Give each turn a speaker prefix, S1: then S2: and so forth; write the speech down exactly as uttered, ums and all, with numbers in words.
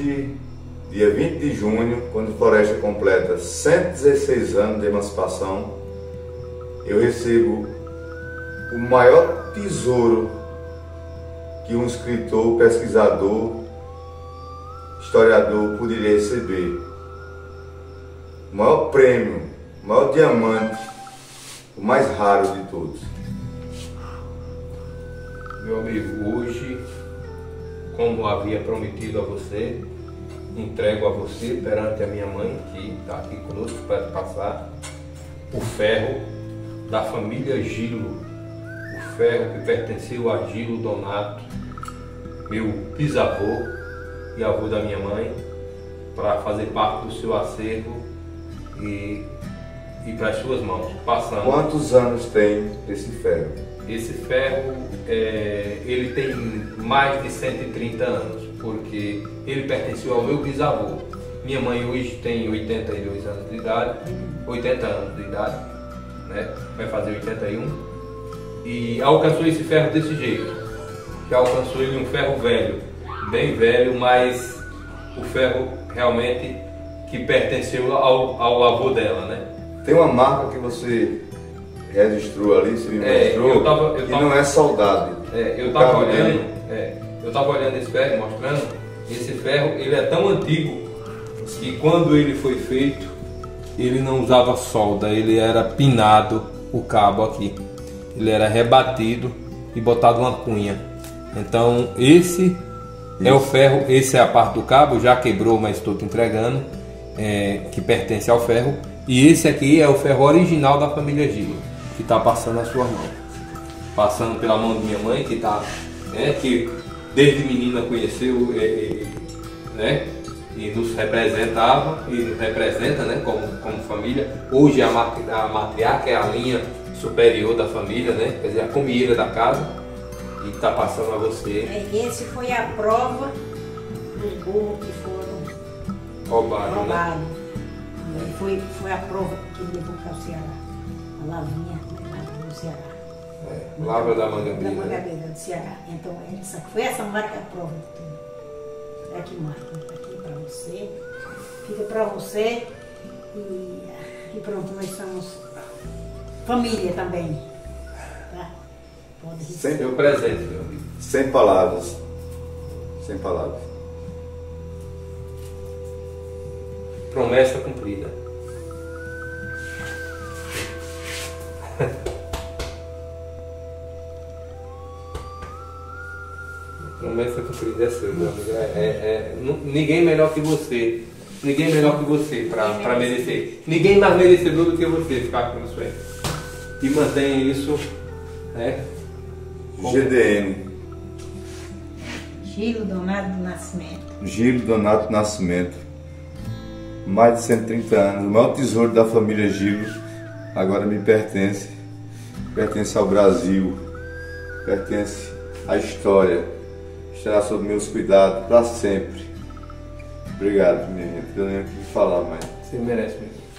S1: Hoje, dia vinte de junho, quando Floresta completa cento e dezesseis anos de emancipação, eu recebo o maior tesouro que um escritor, pesquisador, historiador poderia receber. O maior prêmio, o maior diamante, o mais raro de todos.
S2: Meu amigo, hoje, como havia prometido a você, entrego a você perante a minha mãe, que está aqui conosco para passar, o ferro da família Gilo, o ferro que pertenceu a Gilo Donato, meu bisavô e avô da minha mãe, para fazer parte do seu acervo e, e para as suas mãos, passando.
S1: Quantos anos tem esse ferro?
S2: Esse ferro, é, ele tem mais de cento e trinta anos, porque ele pertenceu ao meu bisavô. Minha mãe hoje tem oitenta e dois anos de idade, oitenta anos de idade, né? Vai fazer oitenta e um, e alcançou esse ferro desse jeito. Já alcançou ele um ferro velho, bem velho, mas o ferro realmente que pertenceu ao, ao avô dela, né?
S1: Tem uma marca que você registrou ali, você me
S2: é,
S1: mostrou,
S2: eu tava, eu
S1: que
S2: tava,
S1: não é soldado.
S2: É, eu estava olhando, é, eu estava olhando esse ferro, mostrando, esse ferro, ele é tão antigo que quando ele foi feito, ele não usava solda, ele era pinado o cabo aqui, ele era rebatido e botado uma cunha. Então esse Isso. é o ferro, esse é a parte do cabo, já quebrou, mas estou te entregando, é, que pertence ao ferro, e esse aqui é o ferro original da família Gilo, que está passando nas suas mãos, passando pela mão de minha mãe, que tá, né, que desde menina conheceu, é, é, né, e nos representava e nos representa, né, como, como família. Hoje a, matri, a matriarca é a linha superior da família, né, quer dizer, a comida da casa, e está passando a você.
S3: Esse foi a prova dos burros que foram
S2: roubados.
S3: roubados. Né? Foi, foi a prova que levou para o Ceará, a Lavinha levou no Ceará.
S2: É, Lavra da Mangabeira.
S3: Da Mangabeira, do Ceará. Então, essa, foi essa marca a prova de tudo. É aqui, marca, aqui para você. Fica para você. E, e pronto, nós somos família também. Tá? Pode
S1: Sem
S2: seu presente, meu amigo.
S1: Sem palavras. Sem palavras.
S2: Promessa cumprida. Promessa cumprida é seu, meu amigo. É, é, é, ninguém melhor que você. Ninguém melhor que você para merecer. Ninguém mais merecedor do que você ficar com isso aí. E mantenha isso, né?
S1: G D N.
S3: Gilo Donato do Nascimento.
S1: Gilo Donato Nascimento. Mais de cento e trinta anos. O maior tesouro da família Gilo agora me pertence. Pertence ao Brasil. Pertence à história. Estará sob meus cuidados para sempre. Obrigado, minha gente. Eu nem o que falar mais.
S2: Você merece mesmo.